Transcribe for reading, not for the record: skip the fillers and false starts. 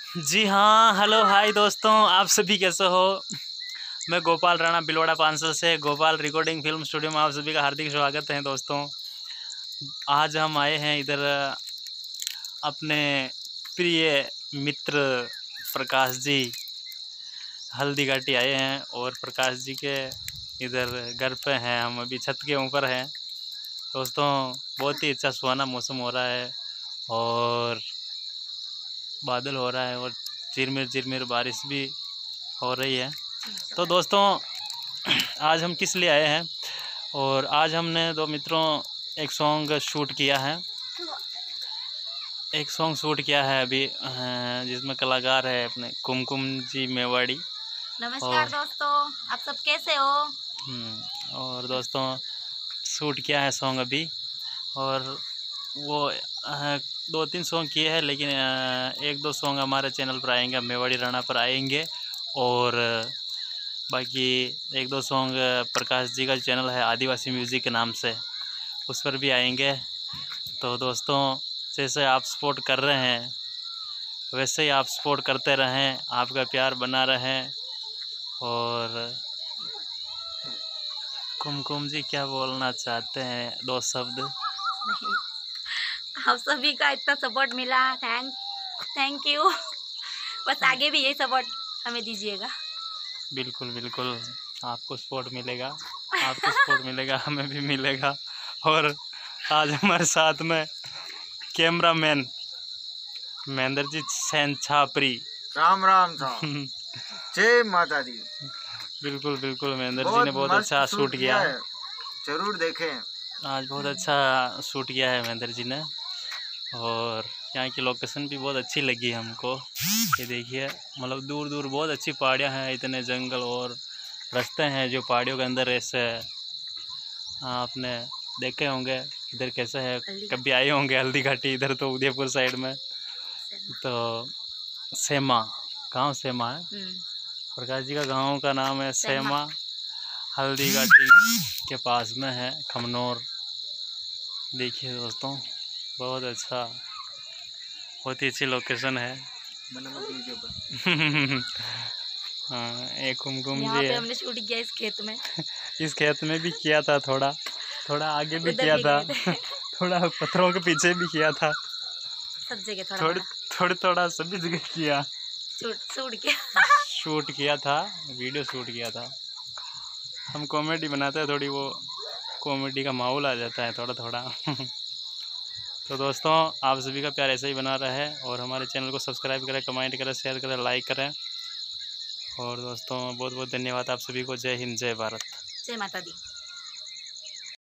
जी हाँ, hello hi दोस्तों, आप सभी कैसे हो। मैं गोपाल राणा बिलवाड़ा पांसल से गोपाल रिकॉर्डिंग फिल्म स्टूडियो में आप सभी का हार्दिक स्वागत है दोस्तों। आज हम आए हैं इधर अपने प्रिय मित्र प्रकाश जी हल्दी घाटी आए हैं और प्रकाश जी के इधर घर पे हैं। हम अभी छत के ऊपर हैं दोस्तों। बहुत ही अच्छा सुहाना मौसम हो रहा है और बादल हो रहा है और झिरमिर बारिश भी हो रही है। तो दोस्तों आज हम किस लिए आए हैं और आज हमने दो मित्रों एक सॉन्ग शूट किया है। अभी जिसमें कलाकार है अपने कुमकुम जी मेवाड़ी। नमस्कार दोस्तों, आप सब कैसे हो। और दोस्तों शूट किया है सॉन्ग अभी और वो 2-3 सॉन्ग किए हैं, लेकिन 1-2 सॉन्ग हमारे चैनल पर आएंगे, मेवाड़ी राणा पर आएंगे और बाकी 1-2 सॉन्ग प्रकाश जी का चैनल है आदिवासी म्यूज़िक के नाम से, उस पर भी आएंगे। तो दोस्तों जैसे आप सपोर्ट कर रहे हैं वैसे ही आप सपोर्ट करते रहें, आपका प्यार बना रहे। और कुमकुम जी क्या बोलना चाहते हैं, 2 शब्द। आप सभी का इतना सपोर्ट मिला, थैंक यू। बस आगे भी यही सपोर्ट हमें दीजिएगा। बिल्कुल बिल्कुल, आपको सपोर्ट मिलेगा, हमें भी मिलेगा। और आज हमारे साथ में कैमरामैन महेंद्र जी सैन छापरी। राम राम राम। जय माता दी। बिल्कुल बिल्कुल, महेंद्र जी ने बहुत अच्छा शूट किया है, जरूर देखें। आज बहुत अच्छा शूट किया है महेंद्र जी ने। और यहाँ की लोकेशन भी बहुत अच्छी लगी हमको। ये देखिए, मतलब दूर दूर बहुत अच्छी पहाड़ियाँ हैं, इतने जंगल और रास्ते हैं जो पहाड़ियों के अंदर ऐसे आपने देखे होंगे इधर कैसे है, कभी आए होंगे हल्दी घाटी इधर, तो उदयपुर साइड में तो सेमा गांव सेमा है, प्रकाश जी का गांव का नाम है सेमा, हल्दी घाटी के पास में है खमनोर। देखिए दोस्तों बहुत अच्छा, बहुत ही अच्छी लोकेशन है। हाँ, एक कुमकुम जी है। हमने शूट किया इस खेत में। इस खेत में भी किया था, थोड़ा आगे भी किया था, थोड़ा पत्थरों के पीछे भी किया था, सब जगह थोड़ा सभी जगह किया, शूट किया था, वीडियो शूट किया था। हम कॉमेडी बनाते हैं, थोड़ी वो कॉमेडी का माहौल आ जाता है थोड़ा। तो दोस्तों आप सभी का प्यार ऐसे ही बना रहे और हमारे चैनल को सब्सक्राइब करें, कमेंट करें, शेयर करें, लाइक करें। और दोस्तों बहुत बहुत धन्यवाद आप सभी को। जय हिंद, जय भारत, जय माता दी।